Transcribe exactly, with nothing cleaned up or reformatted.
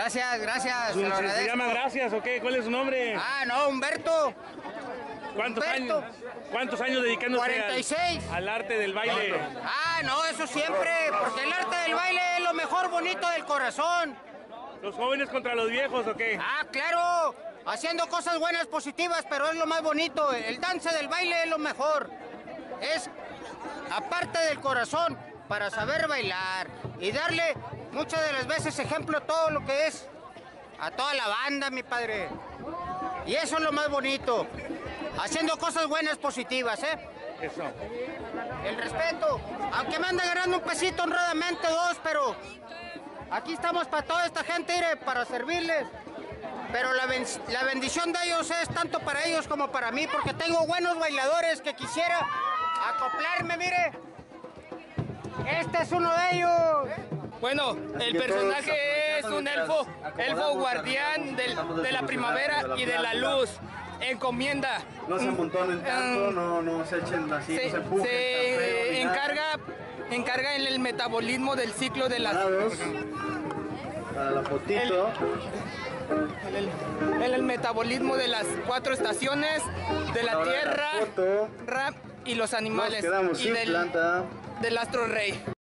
Gracias, gracias. ¿Se, se, se llama Gracias o qué? ¿Cuál es su nombre? Ah, no, Humberto. ¿Cuántos Humberto. años? ¿Cuántos años dedicándose cuarenta y seis. Al, al arte del baile? Ah, no, eso siempre, porque el arte del baile es lo mejor bonito del corazón. ¿Los jóvenes contra los viejos o qué? Ah, claro, haciendo cosas buenas, positivas, pero es lo más bonito. El dance del baile es lo mejor. Es, aparte del corazón, para saber bailar y darle muchas de las veces ejemplo a todo lo que es, a toda la banda, mi padre. Y eso es lo más bonito. Haciendo cosas buenas, positivas, ¿eh? Eso. El respeto. Aunque me anda ganando un pesito honradamente, dos, pero aquí estamos para toda esta gente, mire, para servirles. Pero la, ben la bendición de ellos es tanto para ellos como para mí, porque tengo buenos bailadores que quisiera acoplarme, mire. Este es uno de ellos. Bueno, el personaje es un elfo, elfo guardián del, de la primavera y de la luz. Encomienda. No se amontonen tanto, no, no se echen así, Se, no se empujen. se encarga, encarga en el metabolismo del ciclo de las... Para la fotito. En el, en el metabolismo de las cuatro estaciones, de la Ahora tierra, la foto. rap y los animales. Nos quedamos y sin del, planta. del astro rey.